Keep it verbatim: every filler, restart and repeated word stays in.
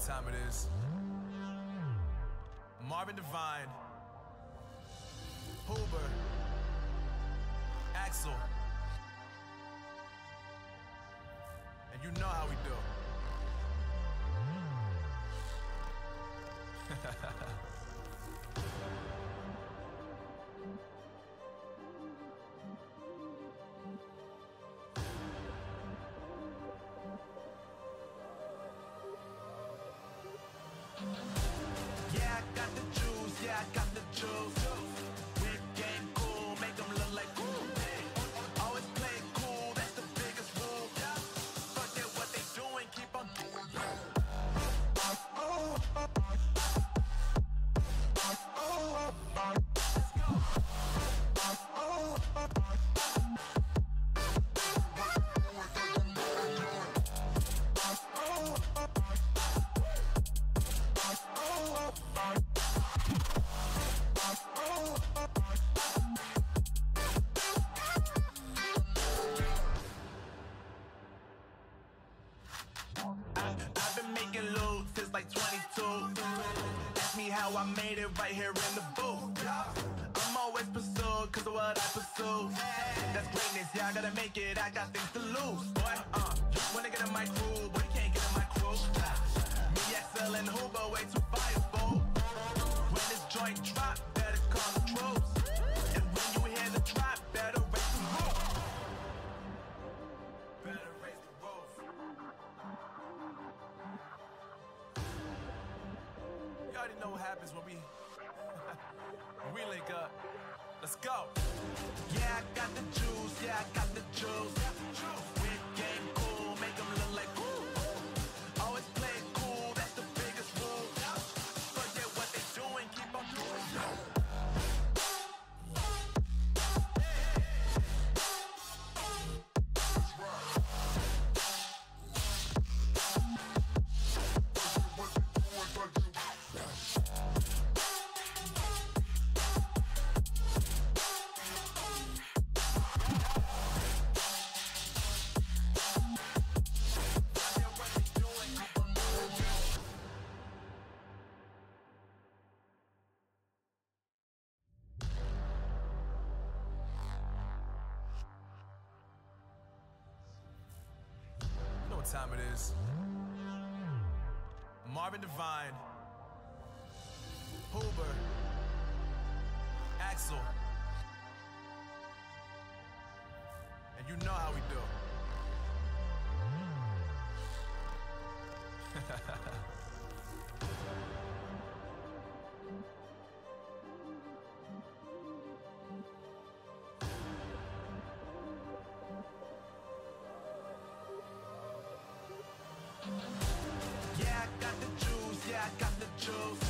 time it is. Marvin Devine, Huber, Axel, and you know how we do. Yeah, I got the juice, yeah, I got the juice. Whip game cool, make them look like cool. Always play it cool, that's the biggest rule. Forget what they doing, keep on doing it. I've been making loot since like twenty-two. Ask me how I made it right here in the booth. I'm always pursued cause of what I pursue. That's greatness, yeah, I gotta make it, I got things to lose. Boy, uh, wanna get in my crew, but you can't get in my crew. Me, Axel, and Huber, way too fireable. When this joint drop, better call the troops. And when you hear the drop, better raise the roof. Better raise the roof. You already know what happens when we when we link up. Let's go. Yeah, I got the juice. Yeah, I got the juice. Whip game cool, make them look like cool. Always play it cool, that's the biggest rule. Forget what they doing, keep on doing it. You know what time it is. Marvin Devine, Huber, Axel, and you know how we do. Yeah, I got the juice, yeah, I got the juice.